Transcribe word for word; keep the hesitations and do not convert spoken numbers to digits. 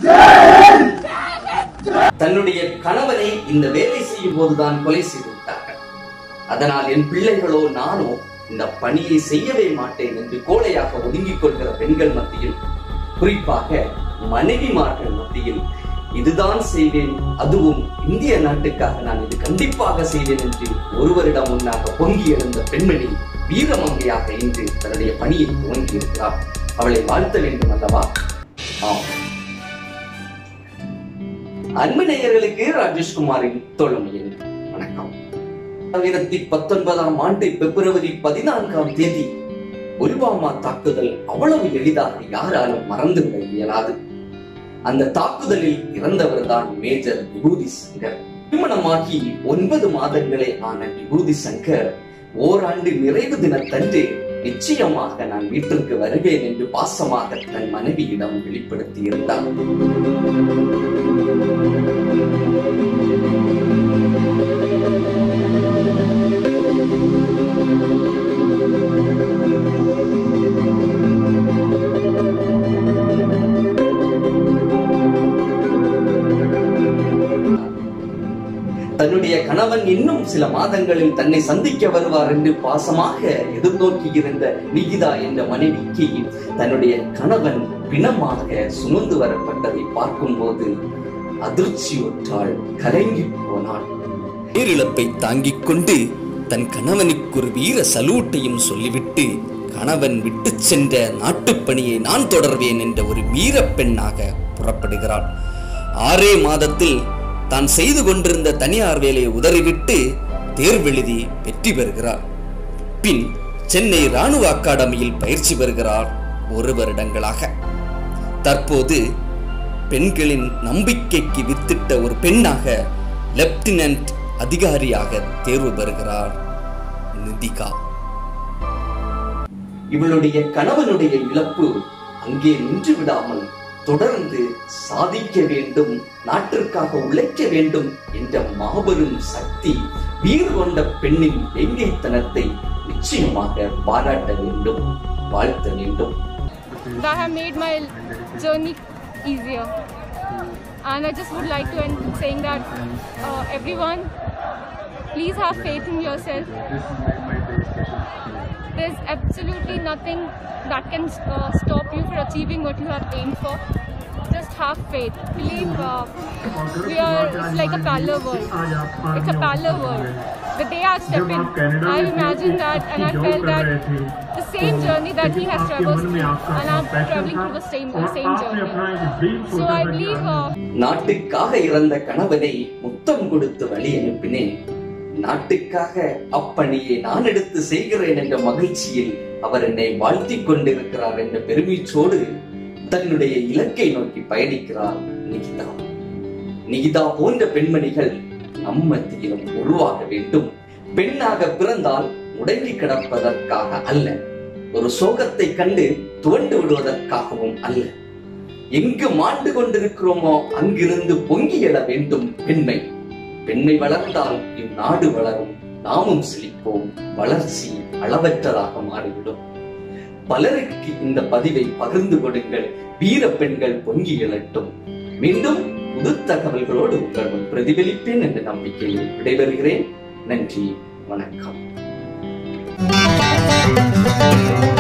தன்னுடைய கணவனை இந்த வேலை செய்யும் போதுதான் கொலை செய்து விட்டார்கள். அதனால் என் பிள்ளைகளோ நானோ இந்த பணியை செய்யவே மாட்டேன் என்று கோழையாக ஒதுங்கிக் கொள்கிற பெண்கள் மத்தியில், குறிப்பாக மனைவிமார்கள் மத்தியில் இதுதான் செய்வேன், அதுவும் இந்திய நாட்டுக்காக நான் இது கண்டிப்பாக செய்வேன் என்று ஒருவரிடம் முன்னாக பொங்கி எழுந்த பெண்மணி வீரமங்கையாக இன்று தன்னுடைய பணியை துவங்கி இருக்கிறார். அவளை வாழ்த்த வேண்டும் அல்லவா? ஆம். அன்பு நேயர்களுக்கு ராஜேஷ்குமாரின் தோழமையின் வணக்கம். இரண்டாயிரத்தி பத்தொன்பதாம் ஆண்டு பிப்ரவரி பதினான்காம் தேதி புல்வாமா தாக்குதல் அவ்வளவு எளிதாக யாராலும் மறந்துவிட இயலாது. அந்த தாக்குதலில் இறந்தவர் தான் மேஜர் விபூதி சங்கர். திருமணமாகி ஒன்பது மாதங்களே ஆன விபூதி சங்கர் ஓராண்டு நிறைவு தினத்தன்று நிச்சயமாக நான் வீட்டிற்கு வருவேன் என்று பாசமாக தன் மனைவியிடம் வெளிப்படுத்தி இருந்தார். தன்னுடைய கணவன் இன்னும் சில மாதங்களில் தன்னை சந்திக்க வருவார் என்று பாசமாக எதிர்நோக்கி இருந்த நிகிதா என்ற மனைவிக்கு தன்னுடைய கணவன் பிணமாக சுமந்து வரப்பட்டதை பார்க்கும் போது அதிர்ச்சியுற்றாள், கலங்கி போனாள். பேரிழப்பை தாங்கிக் கொண்டு தன் கணவனுக்கு ஒரு வீர சலூட்டையும் சொல்லிவிட்டு கணவன் விட்டு சென்ற நாட்டுப்பணியை நான் தொடர்வேன் என்ற ஒரு வீர பெண்ணாக புறப்படுகிறாள். ஆறே மாதத்தில் தான் செய்து கொண்டிருந்த தனியார் வேலையை உதறிவிட்டு தேர்வெழுதி வெற்றி பெறுகிறார். பின் சென்னை ராணுவ அகாடமியில் பயிற்சி பெறுகிறார் ஒரு வருடங்களாக. தற்போது பெண்களின் நம்பிக்கைக்கு வித்திட்ட ஒரு பெண்ணாக லெப்டினன்ட் அதிகாரியாக தேர்வு பெறுகிறார் நிதிகா. இவளுடைய கணவனுடைய இழப்பு அங்கே நின்று விடாமல் தொடர்ந்து சாதிக்க வேண்டும், நாட்டிற்காக உழைக்க வேண்டும் என்ற மாபெரும் சக்தி, வீறு கொண்ட பெண்ணின் வேங்கைத்தனத்தை நிச்சயமாக பாராட்ட வேண்டும், வாழ்த்த வேண்டும். That have made my journey easier, and I just would like to end saying that uh, everyone, please have faith in yourself. There's absolutely nothing that can uh, stop you from achieving what you have aimed for. Just have faith. Believe uh, we are, it's like a parallel world. It's a parallel world. The day I step in, I imagined that and I felt that the same journey that he has traversed through, and I'm traveling through the same, the same journey. So I believe... Uh, நாட்டுக்காக இறந்த கணவனை முத்தம் கொடுத்து வழி அனுப்பினேன். நாட்டுக்காக அப்பணியை நான் எடுத்து செய்கிறேன் என்ற மகிழ்ச்சியில் அவர் என்னை வாழ்த்திக் கொண்டிருக்கிறார் என்ற பெருமிச்சோடு தன்னுடைய இலக்கை நோக்கி பயணிக்கிறார் நிகிதா. நிகிதா போன்ற பெண்மணிகள் நம் மத்தியிலும் உருவாக வேண்டும். பெண்ணாக பிறந்தால் முடங்கி கிடப்பதற்காக அல்ல, ஒரு சோகத்தை கண்டு துவண்டு விடுவதற்காகவும் அல்ல. எங்கு மாண்டு கொண்டிருக்கிறோமோ அங்கிருந்து பொங்கி எழ வேண்டும் பெண்மை. பெண்மை வளர்ந்தால் இந்நாடு வளரும், நாமும் செழிப்போம், வளர்ச்சி அளவற்றதாக மாறிவிடும். பலருக்கு இந்த பதிவை பகிர்ந்து கொடுங்கள். வீர பெண்கள் பொங்கி எழட்டும். மீண்டும் புது தகவல்களோடு உங்களுடன் பிரதிபலிப்பேன் என்ற நம்பிக்கையில் விடைபெறுகிறேன். நன்றி, வணக்கம்.